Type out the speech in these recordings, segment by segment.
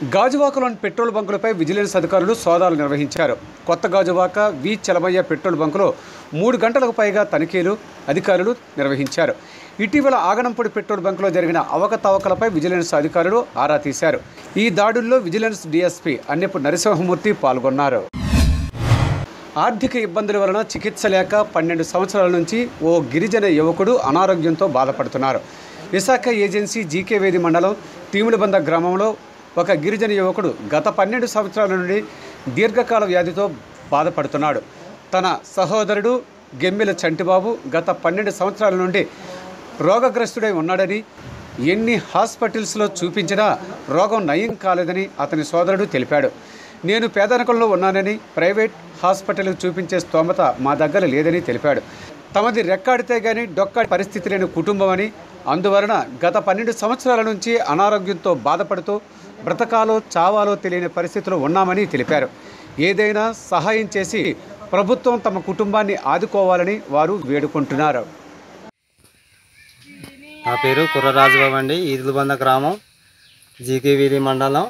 గాజువాకలోని petrol బంకులపై vigilance అధికారులు సోదాలు నిర్వహించారు. కొత్త గాజువాక వి చలమయ్య పెట్రోల్ బంకులో 3 గంటలకు పైగా తనిఖీలు అధికారులు నిర్వహించారు. ఇటీవల ఆగనంపూడి పెట్రోల్ బంకులో జరిగిన అవకతవకలపై విజిలెన్స్ అధికారులు ఆరా తీశారు. ఈ దాడుల్లో విజిలెన్స్ డీఎస్పీ అన్నెపు నరసింహమూర్తి పాల్గొన్నారు. ఆర్థిక ఇబ్బందుల వలన చికిత్స లేక 12 సంవత్సరాల నుంచి ఓ గిరిజన యువకుడు అనారోగ్యంతో బాధపడుతున్నారు. విశాఖ ఏజెన్సీ జీకేవేది మండలం తీములబంద గ్రామంలో ఒక గిరిజన యువకుడు గత 12 సంవత్సరాల నుండి దీర్ఘకాల వ్యాధితో బాధపడుతున్నాడు. తన సహోదరుడు గెమ్మెల చంటిబాబు గత 12 సంవత్సరాల నుండి రోగగ్రస్తుడై ఉన్నాడని, ఎన్ని హాస్పిటల్స్లో చూపించినా రోగం నయం కాలేదని అతని సోదరుడు తెలిపాడు. నేను పేదరికంలో ఉన్నానని, ప్రైవేట్ హాస్పిటల్కి చూపించే స్తోమత మా దగ్గర లేదని తెలిపాడు. తమది రెక్కాడితే గానీ డొక్కాడి పరిస్థితి లేని కుటుంబం అని, అందువలన గత 12 సంవత్సరాల నుంచి అనారోగ్యంతో బాధపడుతూ బ్రతకాలో చావాలో తెలియని పరిస్థితిలో ఉన్నామని తెలిపారు. ఏదైనా సహాయం చేసి ప్రభుత్వం తమ కుటుంబాన్ని ఆదుకోవాలని వారు వేడుకుంటున్నారు. నా పేరు కుర్రరాజుబాబు అండి. ఈదులబంద గ్రామం, జీకేవీధి మండలం.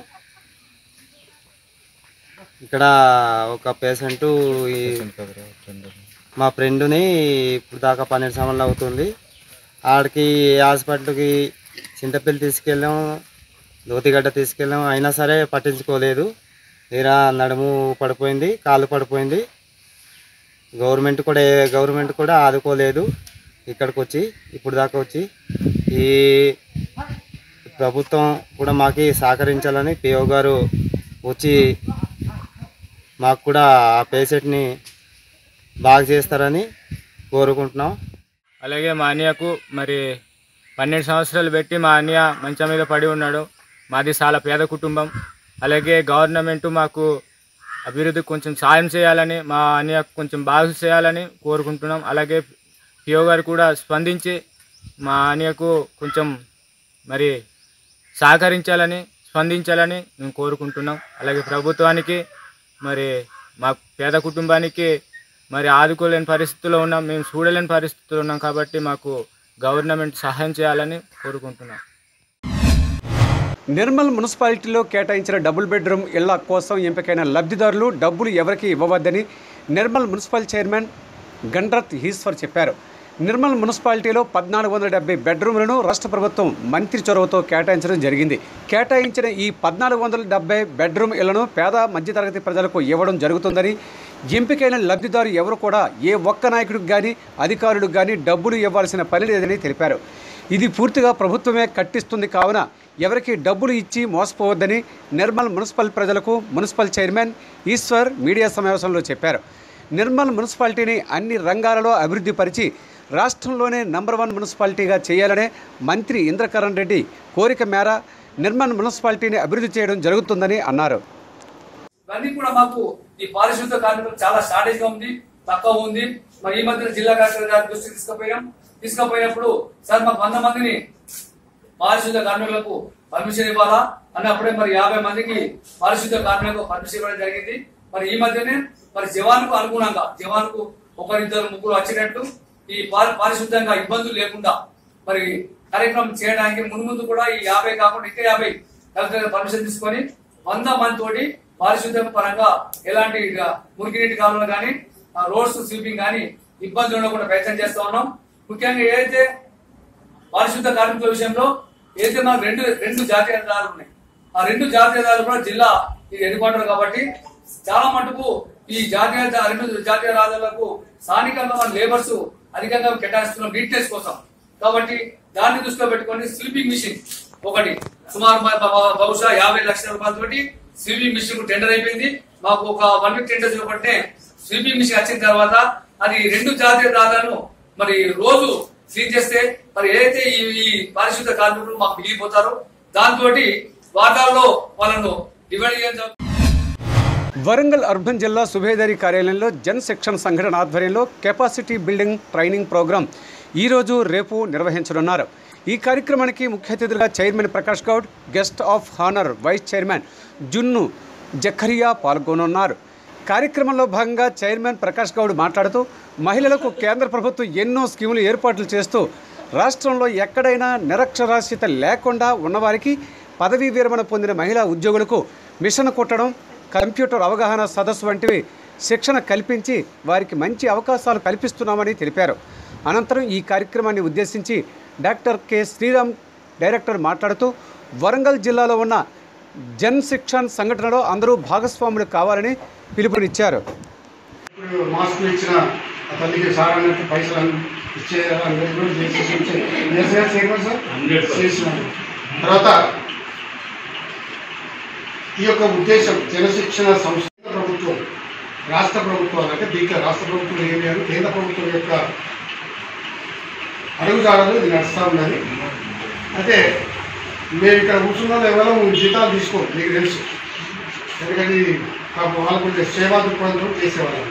ఇక్కడ ఒక పేషెంటు మా ఫ్రెండ్ని ఇప్పుడు దాకా 12 సంవత్సరాలు అవుతుంది. ఆడికి హాస్పిటల్కి చింతపల్లి తీసుకెళ్ళాం, లోతిగడ్డ తీసుకెళ్ళాం. అయినా సరే పట్టించుకోలేదు. తీరా నడుము పడిపోయింది, కాలు పడిపోయింది. గవర్నమెంట్ కూడా ఆదుకోలేదు. ఇక్కడికి వచ్చి ఇప్పుడు దాకా వచ్చి ఈ ప్రభుత్వం కూడా మాకు సహకరించాలని పిఓ గారు వచ్చి మాకు కూడా ఆ పేషెంట్ని బాగా చేస్తారని కోరుకుంటున్నాం. అలాగే మా అన్నయ్యకు మరి 12 సంవత్సరాలు పెట్టి మా అన్నయ్య మంచం మీద పడి ఉన్నాడు. మాది చాలా పేద కుటుంబం. అలాగే గవర్నమెంట్ మాకు అభివృద్ధికి కొంచెం సాయం చేయాలని, మా అన్నయ్యకు కొంచెం బాగు చేయాలని కోరుకుంటున్నాం. అలాగే పిఓ గారు కూడా స్పందించి మా అన్నయ్యకు కొంచెం మరి స్పందించాలని మేము కోరుకుంటున్నాం. అలాగే ప్రభుత్వానికి మరి మా పేద కుటుంబానికి మరి ఆదుకోలేని పరిస్థితుల్లో ఉన్నాం, మేము చూడలేని పరిస్థితుల్లో ఉన్నాం. కాబట్టి మాకు గవర్నమెంట్ సహాయం చేయాలని కోరుకుంటున్నాం. నిర్మల్ మున్సిపాలిటీలో కేటాయించిన డబుల్ బెడ్రూమ్ ఇళ్ల కోసం ఎంపికైన లబ్ధిదారులు డబ్బులు ఎవరికి ఇవ్వవద్దని నిర్మల్ మున్సిపల్ చైర్మన్ గండ్రత్ ఈశ్వర్ చెప్పారు. నిర్మల్ మున్సిపాలిటీలో 1470 బెడ్రూమ్లను రాష్ట్ర ప్రభుత్వం మంత్రి చొరవతో కేటాయించడం జరిగింది. కేటాయించిన ఈ 1470 బెడ్రూమ్ ఇళ్లను పేద మధ్యతరగతి ప్రజలకు ఇవ్వడం జరుగుతుందని, ఎంపికైన లబ్ధిదారు ఎవరు కూడా ఏ ఒక్క నాయకుడికి కానీ అధికారులకు కానీ డబ్బులు ఇవ్వాల్సిన పని లేదని తెలిపారు. ఇది పూర్తిగా ప్రభుత్వమే కట్టిస్తుంది కావున ఎవరికి డబ్బులు ఇచ్చి మోసపోవద్దని నిర్మల్ మున్సిపల్ ప్రజలకు మున్సిపల్ చైర్మన్ ఈశ్వర్ మీడియా సమావేశంలో చెప్పారు. నిర్మల్ మున్సిపాలిటీని అన్ని రంగాలలో అభివృద్ధి పరిచి రాష్ట్రంలోనే నంబర్ 1 మున్సిపాలిటీగా చేయాలనే మంత్రి ఇంద్రకరణ్ రెడ్డి కోరిక మేర నిర్మల్ మున్సిపాలిటీని అభివృద్ధి చేయడం జరుగుతుందని అన్నారు. ఇవన్నీ కూడా మాకు ఈ పారిశుద్ధ కార్మికులు చాలా షార్టేజ్ గా ఉంది, తక్కువ ఉంది. మరి ఈ మధ్య జిల్లా కలెక్టర్ గారి దృష్టికి తీసుకుపోయినప్పుడు సార్ మాకు 100 మందిని పారిశుద్ధ కార్మికులకు పర్మిషన్ ఇవ్వాలా అన్నప్పుడే మరి 50 మందికి పారిశుద్ధ కార్మికులకు పర్మిషన్ ఇవ్వడం జరిగింది. మరి ఈ మధ్యనే మరి జవాన్కు అనుగుణంగా జవాన్కు 1-2-3 వచ్చినట్టు ఈ పారిశుద్ధంగా ఇబ్బందులు లేకుండా మరి కార్యక్రమం చేయడానికి ముందు కూడా ఈ 50 కాకుండా ఇంకా 50 కలెక్టర్ పర్మిషన్ తీసుకొని 100 మంది తోటి పారిశుద్ధ్యం పరంగా ఎలాంటి మురికినీటి కాలువలు కానీ రోడ్స్ స్వీపింగ్ కానీ ఇబ్బందులు ఉండకుండా ప్రయత్నం చేస్తా ఉన్నాం. ముఖ్యంగా ఏదైతే పారిశుద్ధ కార్మికుల విషయంలో ఏదైతే మనకు రెండు జాతీయ రహదారులు ఉన్నాయి, ఆ 2 జాతీయ రహదారులు కూడా జిల్లా ఇది హెడ్ క్వార్టర్ కాబట్టి చాలా మటుకు ఈ 2 జాతీయ రహదారులకు స్థానికంగా మన లేబర్స్ అధికంగా కేటాయిస్తున్నాం నీట్నెస్ కోసం. కాబట్టి దాన్ని దృష్టిలో పెట్టుకొని స్వీపింగ్ మిషన్ ఒకటి సుమారు బహుశా 50 లక్షల రూపాయలతోటి స్వీపింగ్ మిషన్ టెండర్ అయిపోయింది. మాకు ఒక 1 వీక్ టెండర్ చూపట్టే స్వీపింగ్ మిషన్ వచ్చిన తర్వాత అది 2 జాతీయ రహదారులను మరి రోజు క్లీన్ చేస్తే మరి ఏదైతే ఈ పారిశుద్ధ కార్మికులు మాకు మిగిలిపోతారో దాంతో వాటాల్లో వాళ్ళను డివైడ్ చేయడం. వరంగల్ అర్బన్ జిల్లా సుబేదారి కార్యాలయంలో జన్ శిక్షణ సంఘటన ఆధ్వర్యంలో కెపాసిటీ బిల్డింగ్ ట్రైనింగ్ ప్రోగ్రాం ఈరోజు రేపు నిర్వహించనున్నారు. ఈ కార్యక్రమానికి ముఖ్య అతిథులుగా chairman Prakash Goud, guest of honour vice chairman Junnu Zakaria పాల్గొనున్నారు. కార్యక్రమంలో భాగంగా చైర్మన్ ప్రకాష్ గౌడ్ మాట్లాడుతూ మహిళలకు కేంద్ర ప్రభుత్వం ఎన్నో స్కీములు ఏర్పాట్లు చేస్తూ రాష్ట్రంలో ఎక్కడైనా నిరక్షరాస్యత లేకుండా ఉన్నవారికి పదవీ విరమణ పొందిన మహిళా ఉద్యోగులకు మిషన్ కుట్టడం, కంప్యూటర్ అవగాహన సదస్సు వంటివి శిక్షణ కల్పించి వారికి మంచి అవకాశాలు కల్పిస్తున్నామని తెలిపారు. అనంతరం ఈ కార్యక్రమాన్ని ఉద్దేశించి డాక్టర్ కె శ్రీరామ్ డైరెక్టర్ మాట్లాడుతూ వరంగల్ జిల్లాలో ఉన్న జన్ శిక్షణ్ సంఘటనలో అందరూ భాగస్వాములు కావాలని పిలుపునిచ్చారు. మాస్కులు ఇచ్చిన తల్లికి సార్ అన్నట్టు పైసలు ఇచ్చే తర్వాత ఈ యొక్క ఉద్దేశం జనశిక్షణ సంస్థ ప్రభుత్వం, రాష్ట్ర ప్రభుత్వాలు అంటే దీంట్లో రాష్ట్ర ప్రభుత్వం ఏమి అని కేంద్ర ప్రభుత్వం యొక్క అడుగుజాడలు ఇది నడుస్తూ ఉన్నది. అయితే మేము ఇక్కడ కూర్చున్న ఎవరో జీతాలు తీసుకోం, మీకు తెలుసు. ఎందుకంటే వాళ్ళకు సేవా దృక్పథంతో చేసేవాళ్ళం.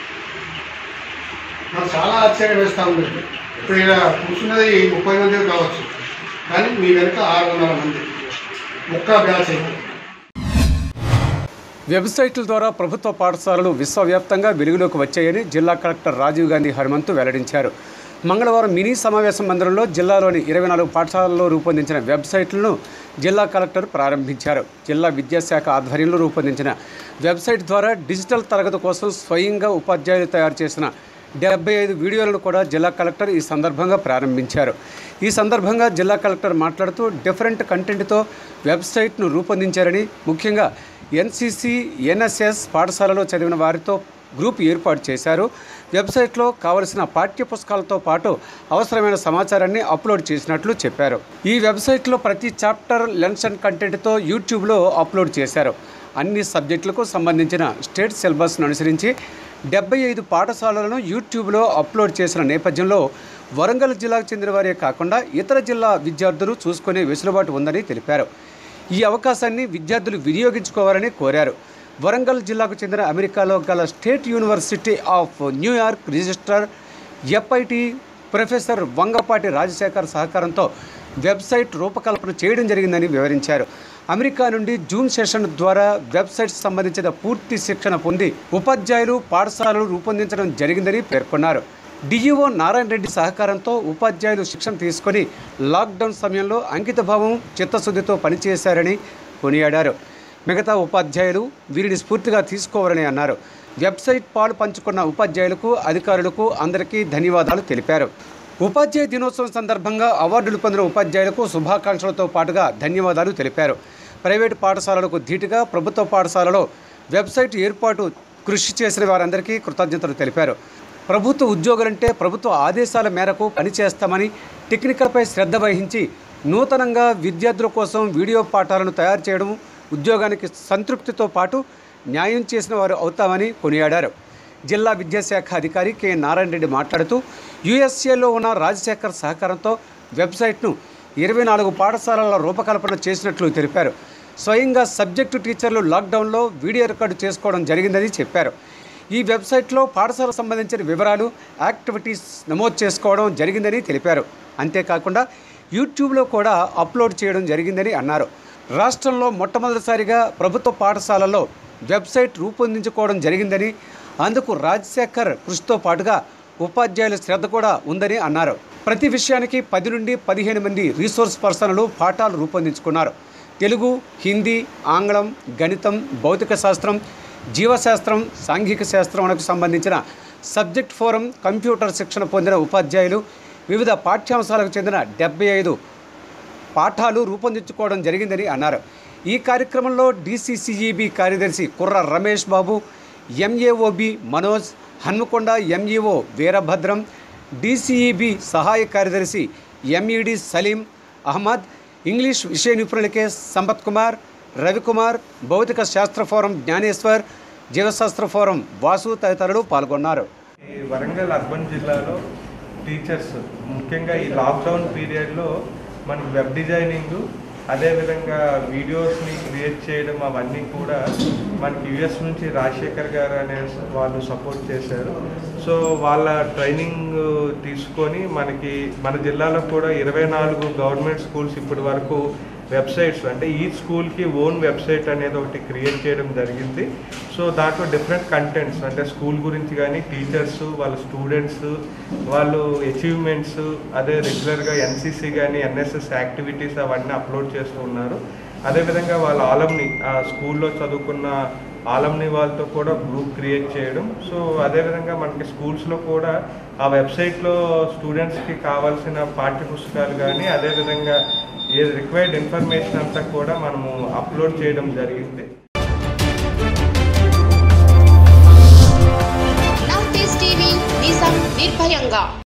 నాకు చాలా ఆశ్చర్యం వేస్తూ ఉండేది. ఇప్పుడు ఇక్కడ కూర్చున్నది 30 మంది కావచ్చు, కానీ మీ వెనుక 600 మంది ఒక్క బ్యాచ్ అయితే. వెబ్సైట్ల ద్వారా ప్రభుత్వ పాఠశాలలు విశ్వవ్యాప్తంగా వెలుగులోకి వచ్చాయని జిల్లా కలెక్టర్ రాజీవ్ గాంధీ హనుమంతు వెల్లడించారు. మంగళవారం మినీ సమావేశ మందిరంలో జిల్లాలోని 24 పాఠశాలల్లో రూపొందించిన వెబ్సైట్లను జిల్లా కలెక్టర్ ప్రారంభించారు. జిల్లా విద్యాశాఖ ఆధ్వర్యంలో రూపొందించిన వెబ్సైట్ ద్వారా డిజిటల్ తరగతి కోసం స్వయంగా ఉపాధ్యాయులు తయారు చేసిన 75 వీడియోలను కూడా జిల్లా కలెక్టర్ ఈ సందర్భంగా ప్రారంభించారు. ఈ సందర్భంగా జిల్లా కలెక్టర్ మాట్లాడుతూ డిఫరెంట్ కంటెంట్తో వెబ్సైట్ను రూపొందించారని, ముఖ్యంగా ఎన్సీసీ, ఎన్ఎస్ఎస్ పాఠశాలలో చదివిన వారితో గ్రూప్ ఏర్పాటు చేశారు. వెబ్సైట్లో కావలసిన పాఠ్య పుస్తకాలతో పాటు అవసరమైన సమాచారాన్ని అప్లోడ్ చేసినట్లు చెప్పారు. ఈ వెబ్సైట్లో ప్రతి చాప్టర్ లెసన్ కంటెంట్తో యూట్యూబ్లో అప్లోడ్ చేశారు. అన్ని సబ్జెక్టులకు సంబంధించిన స్టేట్ సిలబస్ను అనుసరించి 75 పాఠశాలలను యూట్యూబ్లో అప్లోడ్ చేసిన నేపథ్యంలో వరంగల్ జిల్లాకు చెందిన వారే కాకుండా ఇతర జిల్లా విద్యార్థులు చూసుకునే వెసులుబాటు ఉందని తెలిపారు. ఈ అవకాశాన్ని విద్యార్థులు వినియోగించుకోవాలని కోరారు. వరంగల్ జిల్లాకు చెందిన అమెరికాలో గల state university of New York registrar FIT professor Vangapati Rajasekhar సహకారంతో వెబ్సైట్ రూపకల్పన చేయడం జరిగిందని వివరించారు. అమెరికా నుండి జూమ్ సెషన్ ద్వారా వెబ్సైట్స్ సంబంధించిన పూర్తి శిక్షణ పొంది ఉపాధ్యాయులు, పాఠశాలలు రూపొందించడం జరిగిందని పేర్కొన్నారు. డిఈఓ నారాయణ రెడ్డి సహకారంతో ఉపాధ్యాయులు శిక్షణ తీసుకొని లాక్డౌన్ సమయంలో అంకితభావం, చిత్తశుద్ధితో పనిచేశారని కొనియాడారు. మిగతా ఉపాధ్యాయులు వీరిని స్ఫూర్తిగా తీసుకోవాలని అన్నారు. వెబ్సైట్ పాలు పంచుకున్న ఉపాధ్యాయులకు, అధికారులకు అందరికీ ధన్యవాదాలు తెలిపారు. ఉపాధ్యాయ దినోత్సవం సందర్భంగా అవార్డులు పొందిన ఉపాధ్యాయులకు శుభాకాంక్షలతో పాటుగా ధన్యవాదాలు తెలిపారు. ప్రైవేటు పాఠశాలలకు ధీటుగా ప్రభుత్వ పాఠశాలలో వెబ్సైట్ ఏర్పాటు కృషి చేసిన వారందరికీ కృతజ్ఞతలు తెలిపారు. ప్రభుత్వ ఉద్యోగులంటే ప్రభుత్వ ఆదేశాల మేరకు పనిచేస్తామని, టెక్నికల్పై శ్రద్ధ వహించి నూతనంగా విద్యార్థుల కోసం వీడియో పాఠాలను తయారు చేయడం, ఉద్యోగానికి సంతృప్తితో పాటు న్యాయం చేసిన వారు అవుతామని కొనియాడారు. జిల్లా విద్యాశాఖ అధికారి కె నారాయణ రెడ్డి మాట్లాడుతూ యుఎస్ఏలో ఉన్న రాజశేఖర్ సహకారంతో వెబ్సైట్ను 24 పాఠశాలల రూపకల్పన చేసినట్లు తెలిపారు. స్వయంగా సబ్జెక్టు టీచర్లు లాక్డౌన్లో వీడియో రికార్డు చేసుకోవడం జరిగిందని చెప్పారు. ఈ వెబ్సైట్లో పాఠశాలకు సంబంధించిన వివరాలు, యాక్టివిటీస్ నమోదు చేసుకోవడం జరిగిందని తెలిపారు. అంతేకాకుండా యూట్యూబ్లో కూడా అప్లోడ్ చేయడం జరిగిందని అన్నారు. రాష్ట్రంలో మొట్టమొదటిసారిగా ప్రభుత్వ పాఠశాలల్లో వెబ్సైట్ రూపొందించుకోవడం జరిగిందని, అందుకు రాజశేఖర్ కృషితో పాటుగా ఉపాధ్యాయుల శ్రద్ధ కూడా ఉందని అన్నారు. ప్రతి విషయానికి 10 నుండి 15 మంది రీసోర్స్ పర్సన్లు పాఠాలు రూపొందించుకున్నారు. తెలుగు, హిందీ, ఆంగ్లం, గణితం, భౌతిక శాస్త్రం, జీవశాస్త్రం, సాంఘిక శాస్త్రంకు సంబంధించిన సబ్జెక్ట్ ఫోరం, కంప్యూటర్ శిక్షణ పొందిన ఉపాధ్యాయులు వివిధ పాఠ్యాంశాలకు చెందిన 75 పాఠాలు రూపొందించుకోవడం జరిగిందని అన్నారు. ఈ కార్యక్రమంలో DCCEB కార్యదర్శి కుర్ర Ramesh Babu, MAOB Manoj, Hanamkonda MEO Veerabhadram, DCEB సహాయ కార్యదర్శి MED సలీం అహ్మద్, ఇంగ్లీష్ విషయ నిపుణులకే సంపత్ కుమార్, రవికుమార్, భౌతిక శాస్త్ర ఫోరం జ్ఞానేశ్వర్, జీవశాస్త్ర ఫోరం వాసు తదితరులు పాల్గొన్నారు. ఈ వరంగల్ అర్బన్ జిల్లాలో టీచర్స్ ముఖ్యంగా ఈ లాక్డౌన్ పీరియడ్లో మనకి వెబ్ డిజైనింగ్, అదేవిధంగా వీడియోస్ని క్రియేట్ చేయడం అవన్నీ కూడా మనకి US నుంచి రాజశేఖర్ గారు అనే వాళ్ళు సపోర్ట్ చేశారు. సో వాళ్ళ ట్రైనింగ్ తీసుకొని మన జిల్లాలో కూడా 24 గవర్నమెంట్ స్కూల్స్ ఇప్పటి వరకు వెబ్సైట్స్, అంటే ఈ స్కూల్కి ఓన్ వెబ్సైట్ అనేది ఒకటి క్రియేట్ చేయడం జరిగింది. సో దాంట్లో డిఫరెంట్ కంటెంట్స్, అంటే స్కూల్ గురించి కానీ, టీచర్స్, వాళ్ళ స్టూడెంట్స్, వాళ్ళు అచీవ్మెంట్స్, అదే రెగ్యులర్గా NCC కానీ NSS యాక్టివిటీస్ అవన్నీ అప్లోడ్ చేస్తూ ఉన్నారు. అదేవిధంగా వాళ్ళ ఆలంని స్కూల్లో చదువుకున్న ఆలంని వాళ్ళతో కూడా గ్రూప్ క్రియేట్ చేయడం. సో అదేవిధంగా మనకి స్కూల్స్లో కూడా ఆ వెబ్సైట్లో స్టూడెంట్స్కి కావాల్సిన పాఠ్య పుస్తకాలు కానీ అదేవిధంగా ఏ రిక్వైర్డ్ ఇన్ఫర్మేషన్ అంతా కూడా మనము అప్లోడ్ చేయడం జరిగింది. టీవీ నిజం నిర్భయంగా.